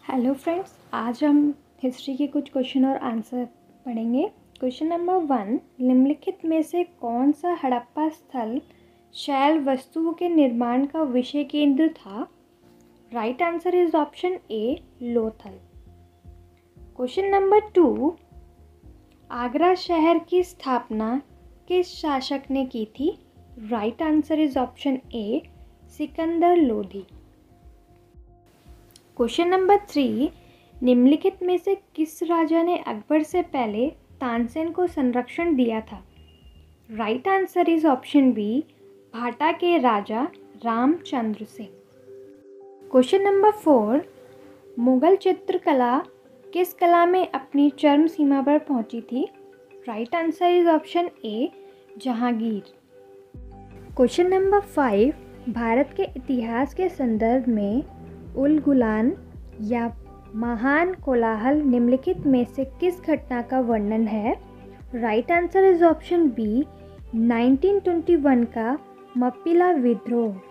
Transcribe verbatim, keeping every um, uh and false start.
Hello friends, आज हम history के कुछ क्वेश्चन और आंसर पढ़ेंगे। क्वेश्चन नंबर वन, निम्नलिखित में से कौन सा हड़प्पा स्थल शैल वस्तुओं के निर्माण का विषय केंद्र था? Right answer is option A, Lothal. Question number two, Agra शहर की स्थापना किस शासक ने की थी? Right answer is option A, Sikandar Lodi. Question number three, निम्नलिखित में से किस राजा ने अकबर से पहले तानसेन को संरक्षण दिया था? Right answer is option B, Bhata के राजा Ramchandra Singh. Question number four, Mughal चित्रकला किस कला में अपनी चरम सीमा पर पहुंची थी? Right answer is option A, Jahangir. Question number five, Bharat के इतिहास के संदर्भ में उल गुलान या महान कोलाहल निम्नलिखित में से किस घटना का वर्णन है? Right answer is option B, nineteen twenty one का मप्पिला विद्रोह।